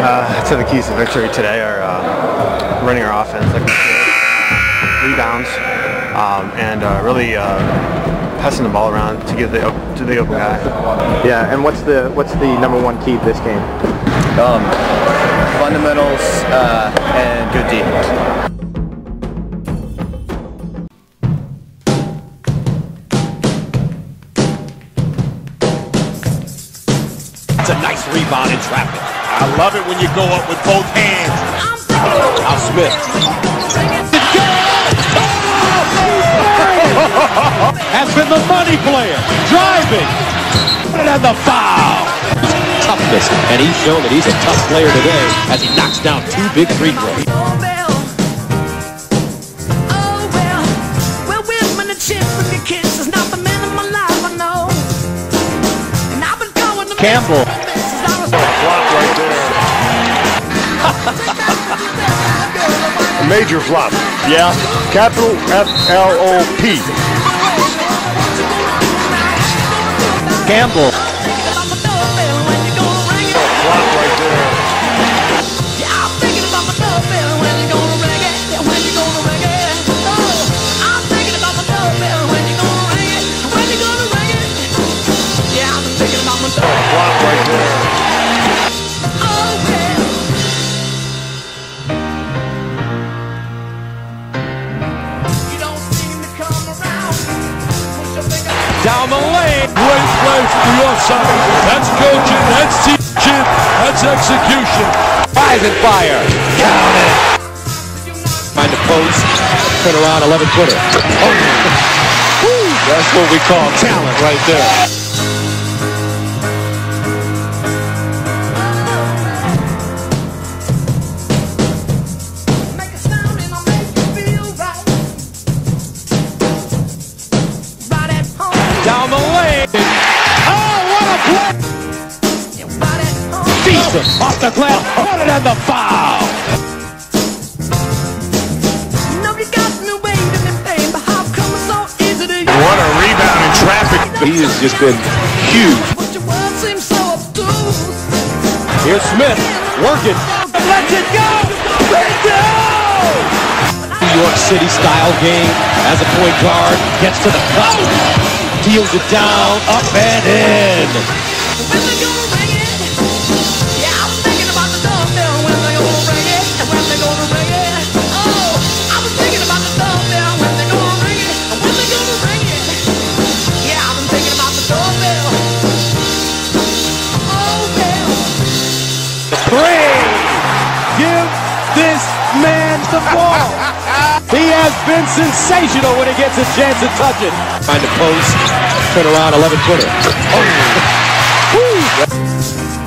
So the keys to victory today are running our offense like we should, rebounds, and really passing the ball around to get to the open guy. Yeah, and what's the number one key to this game? Fundamentals and good defense. It's a nice rebound in traffic. I love it when you go up with both hands. Now Smith. Has been the money player. Driving. And the foul. Toughness. And he's shown that he's a tough player today as he knocks down 2 big free throws. Campbell. Flop right there. A major flop. Yeah. Capital F-L-O-P. Campbell. Flop right there. Flop right there. Down the lane. Great play from the offside. That's coaching. That's teaching. That's execution. Rise and fire. Count it. Find the post. Turn around. 11-footer. Oh. That's what we call talent right there. Down the lane. Oh, what a play! Decent off the glass. Put it in the foul. What a rebound in traffic. He has just been huge. Here's Smith working. Let's it go! New York City style game as a point guard. Gets to the cup. Deals it down, up and in. Three. Give this man the ball. He has been sensational when he gets a chance to touch it. Find a post, turn around, 11-footer. Oh.